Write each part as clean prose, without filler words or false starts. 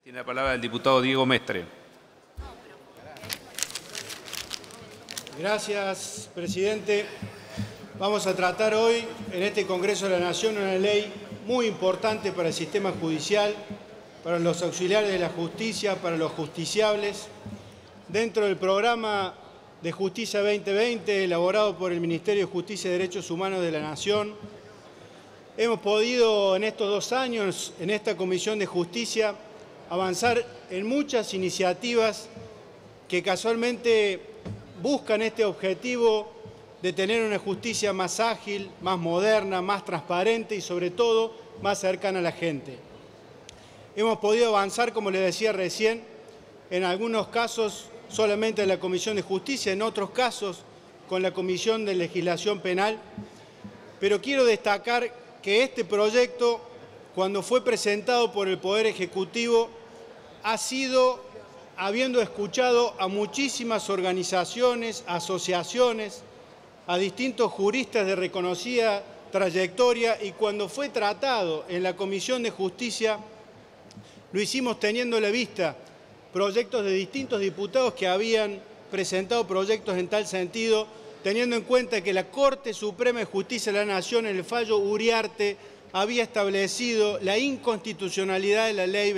Tiene la palabra el diputado Diego Mestre. Gracias, presidente. Vamos a tratar hoy en este Congreso de la Nación una ley muy importante para el sistema judicial, para los auxiliares de la justicia, para los justiciables. Dentro del programa de Justicia 2020, elaborado por el Ministerio de Justicia y Derechos Humanos de la Nación, hemos podido en estos 2 años, en esta Comisión de Justicia, avanzar en muchas iniciativas que casualmente buscan este objetivo de tener una justicia más ágil, más moderna, más transparente y sobre todo más cercana a la gente. Hemos podido avanzar, como les decía recién, en algunos casos solamente en la Comisión de Justicia, en otros casos con la Comisión de Legislación Penal, pero quiero destacar que este proyecto, cuando fue presentado por el Poder Ejecutivo, ha sido habiendo escuchado a muchísimas organizaciones, asociaciones, a distintos juristas de reconocida trayectoria, y cuando fue tratado en la Comisión de Justicia, lo hicimos teniendo a la vista proyectos de distintos diputados que habían presentado proyectos en tal sentido, teniendo en cuenta que la Corte Suprema de Justicia de la Nación, en el fallo Uriarte, había establecido la inconstitucionalidad de la Ley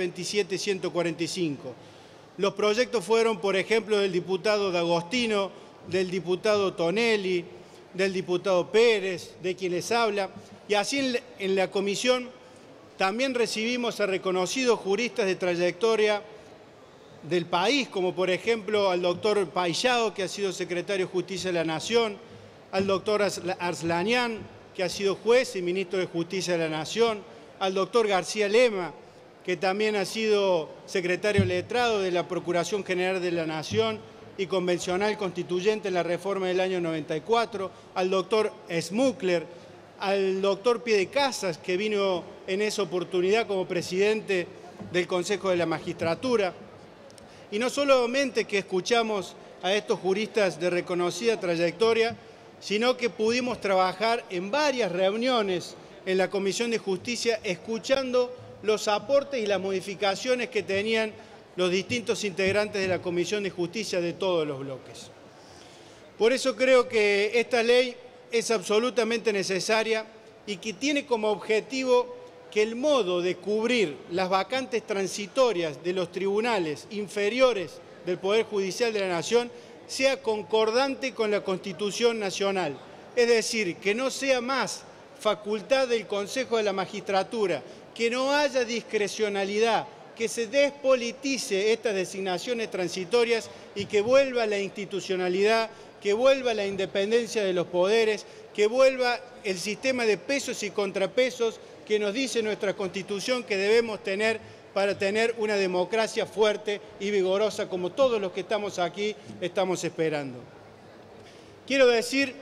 27.145. Los proyectos fueron, por ejemplo, del diputado D'Agostino, del diputado Tonelli, del diputado Pérez, de quien les habla, y así en la comisión también recibimos a reconocidos juristas de trayectoria del país, como por ejemplo al doctor Paillado, que ha sido secretario de Justicia de la Nación, al doctor Arslanian, que ha sido juez y ministro de Justicia de la Nación, al doctor García Lema, que también ha sido secretario letrado de la Procuración General de la Nación y convencional constituyente en la reforma del año 94, al doctor Smukler, al doctor Piedecasas, que vino en esa oportunidad como presidente del Consejo de la Magistratura. Y no solamente que escuchamos a estos juristas de reconocida trayectoria, sino que pudimos trabajar en varias reuniones en la Comisión de Justicia, escuchando los aportes y las modificaciones que tenían los distintos integrantes de la Comisión de Justicia de todos los bloques. Por eso creo que esta ley es absolutamente necesaria y que tiene como objetivo que el modo de cubrir las vacantes transitorias de los tribunales inferiores del Poder Judicial de la Nación sea concordante con la Constitución Nacional. Es decir, que no sea más facultad del Consejo de la Magistratura, que no haya discrecionalidad, que se despolitice estas designaciones transitorias y que vuelva la institucionalidad, que vuelva la independencia de los poderes, que vuelva el sistema de pesos y contrapesos que nos dice nuestra Constitución que debemos tener para tener una democracia fuerte y vigorosa, como todos los que estamos aquí estamos esperando. Quiero decir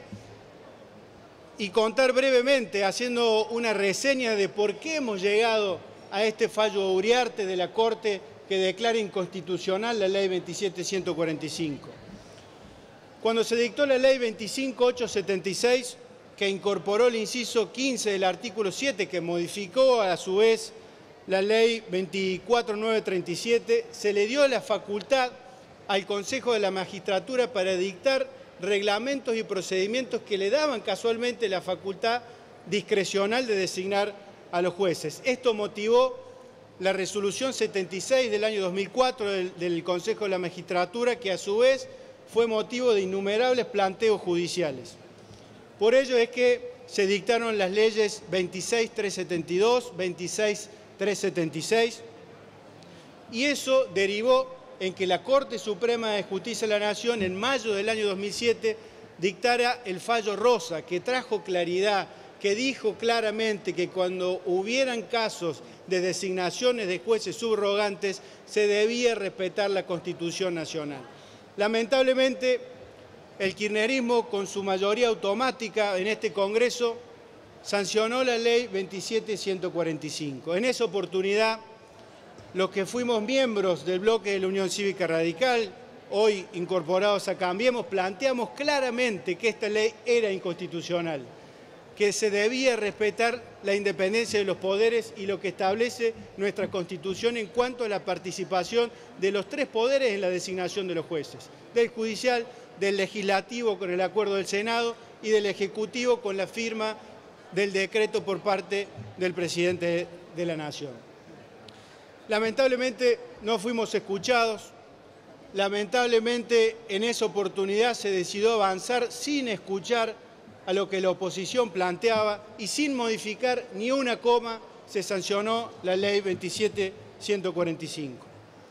y contar brevemente, haciendo una reseña de por qué hemos llegado a este fallo Uriarte de la Corte que declara inconstitucional la Ley 27.145. Cuando se dictó la Ley 25.876, que incorporó el inciso 15 del artículo 7, que modificó a su vez la Ley 24.937, se le dio la facultad al Consejo de la Magistratura para dictar reglamentos y procedimientos que le daban casualmente la facultad discrecional de designar a los jueces. Esto motivó la resolución 76 del año 2004 del Consejo de la Magistratura, que a su vez fue motivo de innumerables planteos judiciales. Por ello es que se dictaron las leyes 26.372, 26.376, y eso derivó en que la Corte Suprema de Justicia de la Nación, en mayo del año 2007, dictara el fallo Rosa, que trajo claridad, que dijo claramente que cuando hubieran casos de designaciones de jueces subrogantes, se debía respetar la Constitución Nacional. Lamentablemente, el kirchnerismo, con su mayoría automática en este Congreso, sancionó la Ley 27.145. En esa oportunidad, los que fuimos miembros del bloque de la Unión Cívica Radical, hoy incorporados a Cambiemos, planteamos claramente que esta ley era inconstitucional, que se debía respetar la independencia de los poderes y lo que establece nuestra Constitución en cuanto a la participación de los tres poderes en la designación de los jueces, del judicial, del legislativo con el acuerdo del Senado y del ejecutivo con la firma del decreto por parte del presidente de la Nación. Lamentablemente no fuimos escuchados, lamentablemente en esa oportunidad se decidió avanzar sin escuchar a lo que la oposición planteaba y sin modificar ni una coma se sancionó la ley 27.145.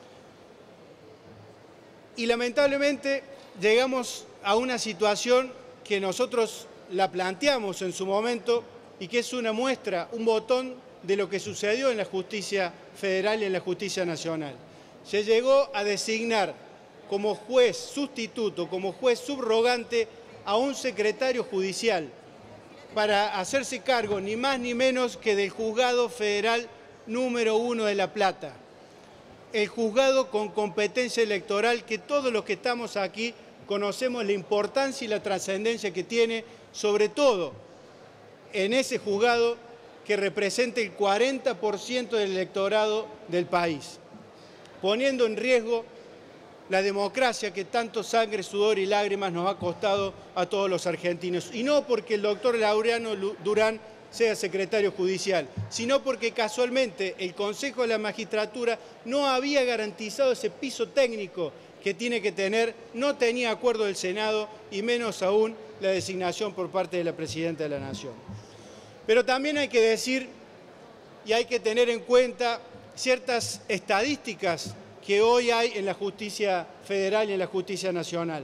Y lamentablemente llegamos a una situación que nosotros la planteamos en su momento y que es una muestra, un botón de lo que sucedió en la justicia federal y en la justicia nacional. Se llegó a designar como juez sustituto, como juez subrogante a un secretario judicial para hacerse cargo ni más ni menos que del Juzgado Federal número 1 de La Plata, el juzgado con competencia electoral que todos los que estamos aquí conocemos la importancia y la trascendencia que tiene, sobre todo en ese juzgado que representa el 40% del electorado del país, poniendo en riesgo la democracia que tanto sangre, sudor y lágrimas nos ha costado a todos los argentinos. Y no porque el doctor Laureano Durán sea secretario judicial, sino porque casualmente el Consejo de la Magistratura no había garantizado ese piso técnico que tiene que tener, no tenía acuerdo del Senado y menos aún la designación por parte de la Presidenta de la Nación. Pero también hay que decir y hay que tener en cuenta ciertas estadísticas que hoy hay en la justicia federal y en la justicia nacional.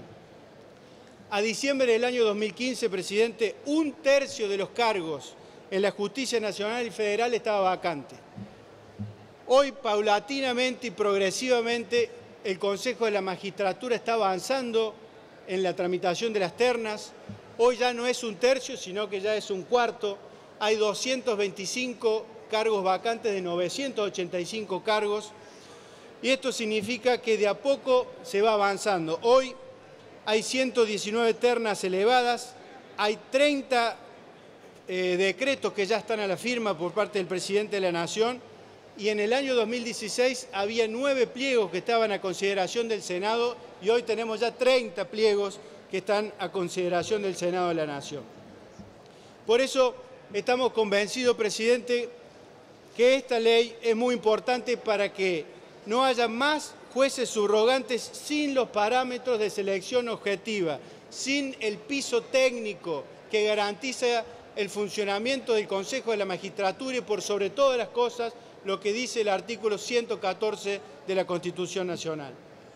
A diciembre del año 2015, presidente, 1/3 de los cargos en la justicia nacional y federal estaba vacante. Hoy, paulatinamente y progresivamente, el Consejo de la Magistratura está avanzando en la tramitación de las ternas. Hoy ya no es 1/3, sino que ya es 1/4. Hay 225 cargos vacantes de 985 cargos. Y esto significa que de a poco se va avanzando. Hoy hay 119 ternas elevadas, hay 30 decretos que ya están a la firma por parte del presidente de la Nación y en el año 2016 había 9 pliegos que estaban a consideración del Senado y hoy tenemos ya 30 pliegos que están a consideración del Senado de la Nación. Por eso estamos convencidos, presidente, que esta ley es muy importante para que no haya más jueces subrogantes sin los parámetros de selección objetiva, sin el piso técnico que garantiza el funcionamiento del Consejo de la Magistratura y por sobre todas las cosas lo que dice el artículo 114 de la Constitución Nacional.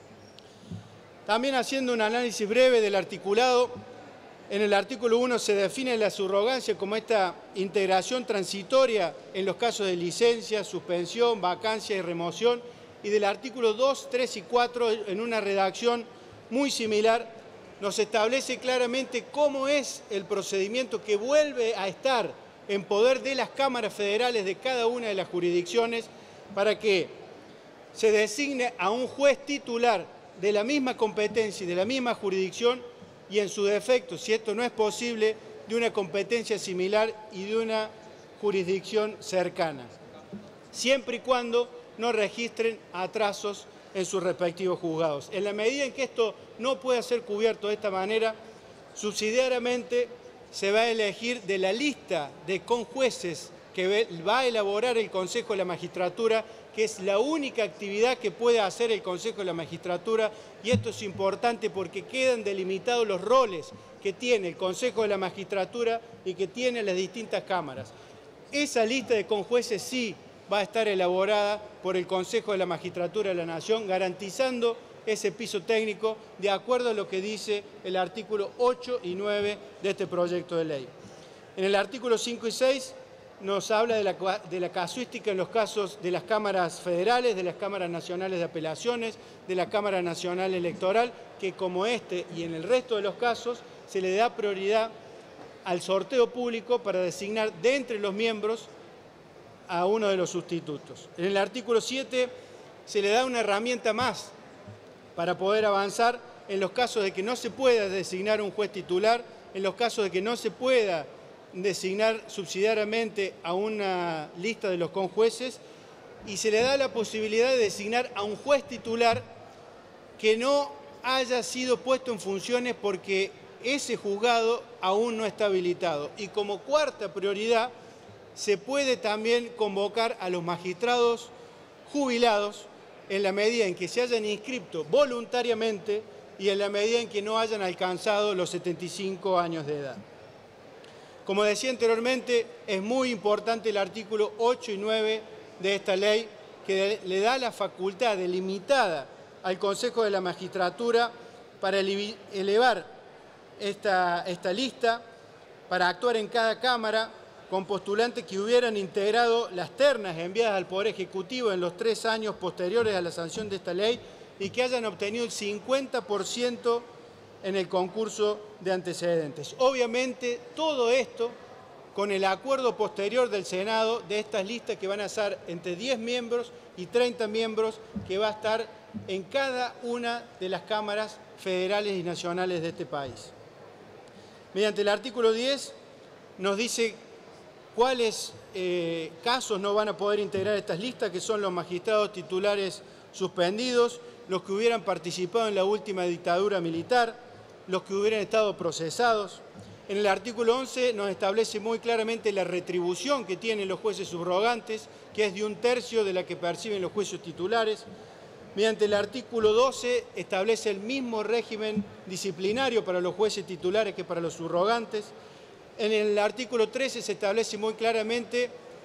También haciendo un análisis breve del articulado, en el artículo 1 se define la subrogancia como esta integración transitoria en los casos de licencia, suspensión, vacancia y remoción, y del artículo 2, 3 y 4, en una redacción muy similar, nos establece claramente cómo es el procedimiento que vuelve a estar en poder de las cámaras federales de cada una de las jurisdicciones para que se designe a un juez titular de la misma competencia y de la misma jurisdicción y en su defecto, si esto no es posible, de una competencia similar y de una jurisdicción cercana, siempre y cuando no registren atrasos en sus respectivos juzgados. En la medida en que esto no pueda ser cubierto de esta manera, subsidiariamente se va a elegir de la lista de conjueces que va a elaborar el Consejo de la Magistratura, que es la única actividad que puede hacer el Consejo de la Magistratura, y esto es importante porque quedan delimitados los roles que tiene el Consejo de la Magistratura y que tienen las distintas cámaras. Esa lista de conjueces sí va a estar elaborada por el Consejo de la Magistratura de la Nación, garantizando ese piso técnico de acuerdo a lo que dice el artículo 8 y 9 de este proyecto de ley. En el artículo 5 y 6 nos habla de la casuística en los casos de las cámaras federales, de las cámaras nacionales de apelaciones, de la Cámara Nacional Electoral, que como este y en el resto de los casos se le da prioridad al sorteo público para designar de entre los miembros a uno de los sustitutos. En el artículo 7 se le da una herramienta más para poder avanzar en los casos de que no se pueda designar un juez titular, en los casos de que no se pueda designar subsidiariamente a una lista de los conjueces y se le da la posibilidad de designar a un juez titular que no haya sido puesto en funciones porque ese juzgado aún no está habilitado. Y como cuarta prioridad, se puede también convocar a los magistrados jubilados en la medida en que se hayan inscrito voluntariamente y en la medida en que no hayan alcanzado los 75 años de edad. Como decía anteriormente, es muy importante el artículo 8 y 9 de esta ley que le da la facultad delimitada al Consejo de la Magistratura para elevar esta lista, para actuar en cada Cámara con postulantes que hubieran integrado las ternas enviadas al Poder Ejecutivo en los 3 años posteriores a la sanción de esta ley y que hayan obtenido el 50% en el concurso de antecedentes. Obviamente, todo esto con el acuerdo posterior del Senado de estas listas que van a ser entre 10 miembros y 30 miembros que va a estar en cada una de las cámaras federales y nacionales de este país. Mediante el artículo 10 nos dice cuáles casos no van a poder integrar estas listas, que son los magistrados titulares suspendidos, los que hubieran participado en la última dictadura militar, los que hubieran estado procesados. En el artículo 11 nos establece muy claramente la retribución que tienen los jueces subrogantes, que es de 1/3 de la que perciben los jueces titulares. Mediante el artículo 12 establece el mismo régimen disciplinario para los jueces titulares que para los subrogantes. En el artículo 13 se establece muy claramente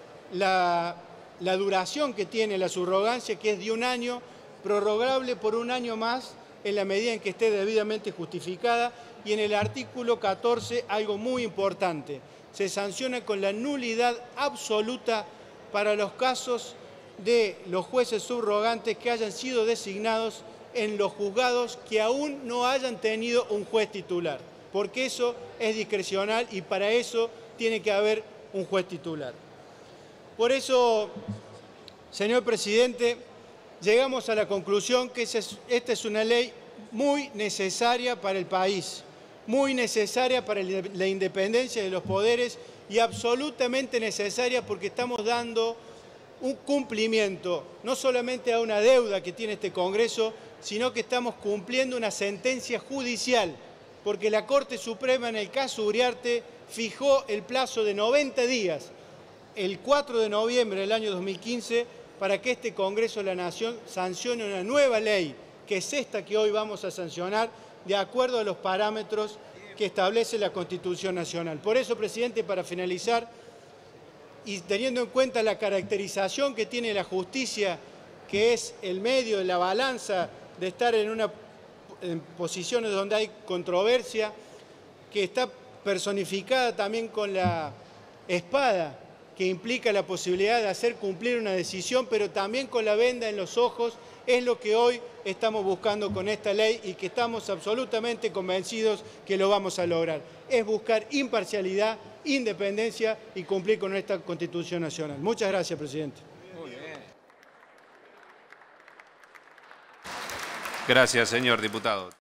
la duración que tiene la subrogancia, que es de 1 año, prorrogable por 1 año más en la medida en que esté debidamente justificada. Y en el artículo 14, algo muy importante, se sanciona con la nulidad absoluta para los casos de los jueces subrogantes que hayan sido designados en los juzgados que aún no hayan tenido un juez titular, porque eso es discrecional y para eso tiene que haber un juez titular. Por eso, señor presidente, llegamos a la conclusión que esta es una ley muy necesaria para el país, muy necesaria para la independencia de los poderes y absolutamente necesaria porque estamos dando un cumplimiento, no solamente a una deuda que tiene este Congreso, sino que estamos cumpliendo una sentencia judicial, porque la Corte Suprema en el caso Uriarte fijó el plazo de 90 días, el 4 de noviembre del año 2015, para que este Congreso de la Nación sancione una nueva ley, que es esta que hoy vamos a sancionar, de acuerdo a los parámetros que establece la Constitución Nacional. Por eso, presidente, para finalizar, y teniendo en cuenta la caracterización que tiene la justicia, que es el medio de la balanza de estar en posiciones donde hay controversia, que está personificada también con la espada, que implica la posibilidad de hacer cumplir una decisión, pero también con la venda en los ojos, es lo que hoy estamos buscando con esta ley y que estamos absolutamente convencidos que lo vamos a lograr. Es buscar imparcialidad, independencia y cumplir con esta Constitución Nacional. Muchas gracias, presidente. Muy bien. Gracias, señor diputado.